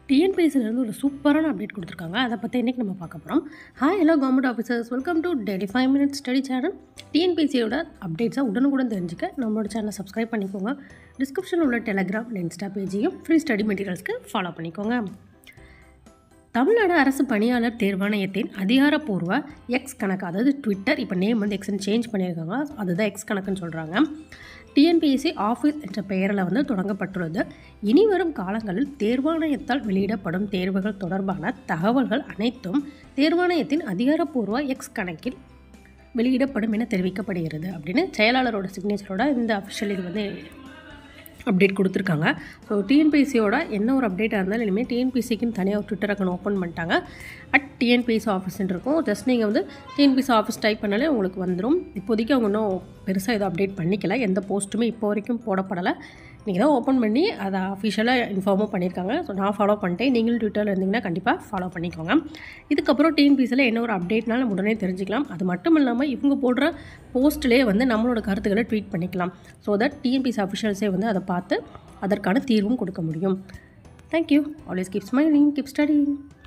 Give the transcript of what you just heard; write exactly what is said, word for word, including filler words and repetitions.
டிஎன்பிஎஸ்சிலேருந்து ஒரு சூப்பரான அப்டேட் கொடுத்துருக்காங்க. அதை பற்றி இன்றைக்கி நம்ம பார்க்க போகிறோம். Hi hello government officers, welcome to daily five minutes study channel. டிஎன்பிஎஸ்சியோட அப்டேட்ஸை உடனுக்குடன் தெரிஞ்சுக்க நம்மளோட சேனலை சப்ஸ்கிரைப் பண்ணிக்கோங்க. டிஸ்கிரிப்ஷனில் உள்ள டெலகிராம் அண்ட் இன்ஸ்டா பேஜையும் ஃப்ரீ ஸ்டடி மெட்டீரியல்ஸ்க்கு ஃபாலோ பண்ணிக்கோங்க. தமிழ்நாடு அரசு பணியாளர் தேர்வாணையத்தின் அதிகாரப்பூர்வ எக்ஸ் கணக்கு, அதாவது ட்விட்டர், இப்போ நேம் வந்து எக்ஸ்ன்னு சேஞ்ச் பண்ணியிருக்காங்க, அதுதான் எக்ஸ் கணக்குன்னு சொல்கிறாங்க. டிஎன்பிஎஸ்சி ஆஃபீஸ் என்ற பெயரில் வந்து தொடங்கப்பட்டுள்ளது. இனி வரும் காலங்களில் தேர்வாணையத்தால் வெளியிடப்படும் தேர்வுகள் தொடர்பான தகவல்கள் அனைத்தும் தேர்வாணையத்தின் அதிகாரப்பூர்வ எக்ஸ் கணக்கில் வெளியிடப்படும் என தெரிவிக்கப்படுகிறது அப்படின்னு செயலாளரோட சிக்னேச்சரோட இந்த அஃபிஷியல் இது வந்து அப்டேட் கொடுத்துருக்காங்க. ஸோ டிஎன்பிஎஸ்சியோட என்ன ஒரு அப்டேட்டாக இருந்தாலும் இனிமேல் டிஎன்பிஎஸ்சிக்குன்னு தனியாக ஒரு ட்விட்டர் அக்கௌண்ட் ஓப்பன் பண்ணிட்டாங்க. அட் டிஎன்பிஎஸ்சி ஆஃபீஸ்ன்னு இருக்கும். ஜஸ்ட் நீங்கள் வந்து டிஎன்பிஎஸ்சி ஆஃபீஸ் டைப் பண்ணாலே உங்களுக்கு வந்துடும். இப்போதைக்கு அவங்க இன்னும் பெருசாக எதுவும் அப்டேட் பண்ணிக்கல. எந்த போஸ்ட்டுமே இப்போ வரைக்கும் போடப்படலை. நீங்கள் தான் ஓப்பன் பண்ணி அதை அஃபிஷியலாக இன்ஃபார்மும் பண்ணியிருக்காங்க. ஸோ நான் ஃபாலோ பண்ணிட்டேன். நீங்களும் ட்விட்டரில் இருந்தீங்கன்னா கண்டிப்பாக ஃபாலோ பண்ணிக்கோங்க. இதுக்கப்புறம் டிஎன்பிஎஸ்சியில் என்ன ஒரு அப்டேட்னாலும் நம்ம உடனே தெரிஞ்சுக்கலாம். அது மட்டும் இல்லாமல் இவங்க போடுற போஸ்ட்லேயே வந்து நம்மளோட கருத்துக்களை ட்வீட் பண்ணிக்கலாம். ஸோ தட் டிஎன்பிஎஸ்சி அஃபிஷியல்ஸே வந்து அதை பார்த்து அதற்கான தீர்வும் கொடுக்க முடியும். Thank you. Always keep smiling, keep studying.